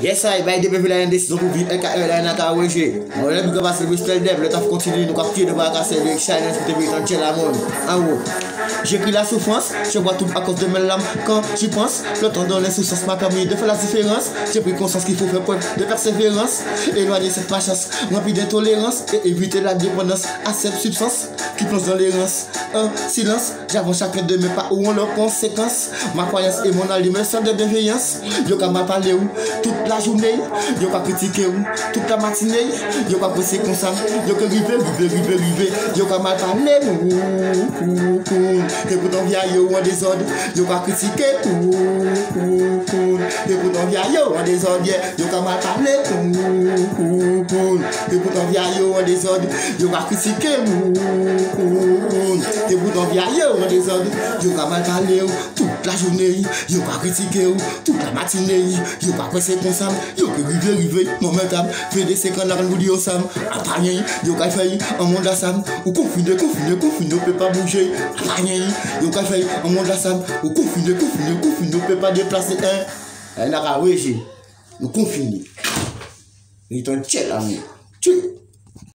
Yes, I buy the people in this, so we can away. On va go passer le style dev, le temps continue, nous capter de bagasser le challenge pour te mettre en la monde. En haut. J'écris la souffrance, je vois tout à cause de mes lames. Quand j'y pense, le temps dans l'insouciance m'a permis de faire la différence. J'ai pris conscience qu'il faut faire preuve de persévérance. Éloigner cette patience, remplir d'intolérance et éviter la dépendance à cette substance qui plonge dans l'errance. Un silence, j'avance chacun de mes pas où ont leurs conséquences. Ma croyance et mon alimentation de bienveillance. Yo ka m'a parlé où toute la journée, yo ka critiqué où toute la matinée, yo ka pressé comme ça, yo ka river, yo ka m'a parlé où. Et pourtant via yo en désordre, yo ka critiqué et pourtant via yo en désordre, yo ka mal parlé et pourtant via yo en désordre, yo ka critiqué et pourtant via yo en désordre, yo ka mal parlé toute la journée, yo ka critiqué toute la matinée, yo ka pressé comme ça, yo ka river, momentum, fait des secondes dans le vidéo sam, après yo ka fait un monde à sam, ou confiné, on peut pas bouger. Yo ka fait un monde à sam, ou confiné, on peut pas déplacer un. Elle n'a pas réagi. Nous confinés. Ils t'ont tchèl à nous.